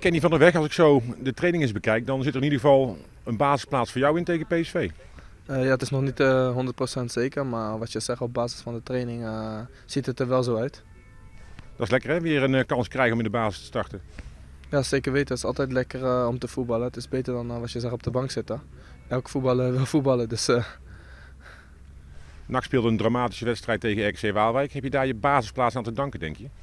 Kenny van der Weg, als ik zo de training eens bekijk, dan zit er in ieder geval een basisplaats voor jou in tegen PSV. Ja, het is nog niet 100% zeker, maar wat je zegt op basis van de training ziet het er wel zo uit. Dat is lekker hè, weer een kans krijgen om in de basis te starten. Ja, zeker weten. Het is altijd lekker om te voetballen. Het is beter dan wat je zegt op de bank zitten. Elke voetballer wil voetballen, dus... NAC speelde een dramatische wedstrijd tegen RKC Waalwijk. Heb je daar je basisplaats aan te danken, denk je?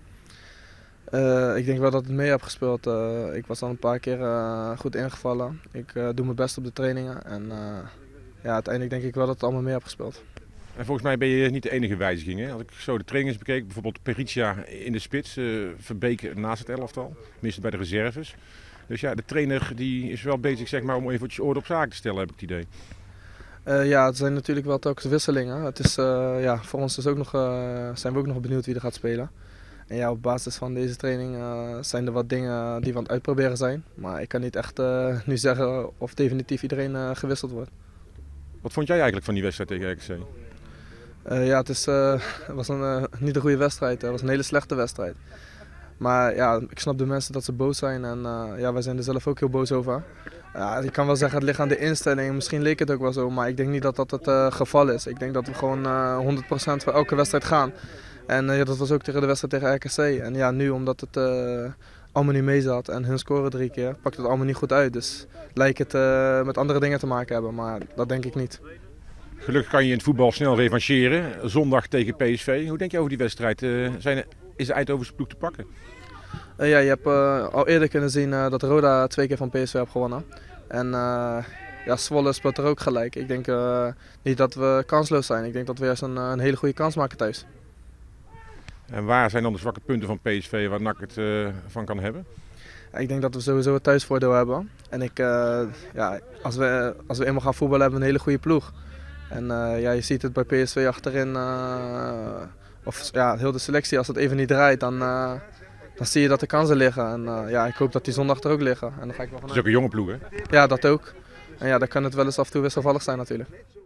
Ik denk wel dat het mee heb gespeeld. Ik was al een paar keer goed ingevallen. Ik doe mijn best op de trainingen en ja, uiteindelijk denk ik wel dat het allemaal mee heb gespeeld. En volgens mij ben je niet de enige wijziging. Hè? Als ik zo de trainings bekeek, bijvoorbeeld Perica in de spits, Verbeek naast het elftal, tenminste bij de reserves. Dus ja, de trainer die is wel bezig zeg maar, om eventjes orde op zaken te stellen, heb ik het idee. Ja, het zijn natuurlijk wel telkens wisselingen. Het is, ja, voor ons is ook nog, zijn we ook nog benieuwd wie er gaat spelen. En ja, op basis van deze training zijn er wat dingen die we aan het uitproberen zijn. Maar ik kan niet echt nu zeggen of definitief iedereen gewisseld wordt. Wat vond jij eigenlijk van die wedstrijd tegen RKC? Ja, het was niet een goede wedstrijd. Het was een hele slechte wedstrijd. Maar ja, ik snap de mensen dat ze boos zijn en ja, wij zijn er zelf ook heel boos over. Ja, ik kan wel zeggen het ligt aan de instelling, misschien leek het ook wel zo, maar ik denk niet dat dat het geval is. Ik denk dat we gewoon 100% voor elke wedstrijd gaan. En ja, dat was ook tegen de wedstrijd tegen RKC. En ja, nu omdat het allemaal niet mee zat en hun scoren 3 keer, pakt het allemaal niet goed uit. Dus lijkt het met andere dingen te maken hebben, maar dat denk ik niet. Gelukkig kan je in het voetbal snel revancheren. Zondag tegen PSV. Hoe denk je over die wedstrijd? Is de Eindhovense ploeg te pakken? Ja, je hebt al eerder kunnen zien dat Roda 2 keer van PSV heeft gewonnen. En ja, Zwolle speelt er ook gelijk. Ik denk niet dat we kansloos zijn. Ik denk dat we juist een hele goede kans maken thuis. En waar zijn dan de zwakke punten van PSV waar NAC het van kan hebben? Ja, ik denk dat we sowieso het thuisvoordeel hebben. En ja, als we eenmaal gaan voetballen hebben we een hele goede ploeg. En ja, je ziet het bij PSV achterin, of ja, heel de selectie, als het even niet draait, dan zie je dat de kansen liggen. En ja, ik hoop dat die zondag er ook liggen. En dan ga ik wel Het is ook een jonge ploeg hè? Ja, dat ook. En ja, dan kan het wel eens af en toe wisselvallig zijn natuurlijk.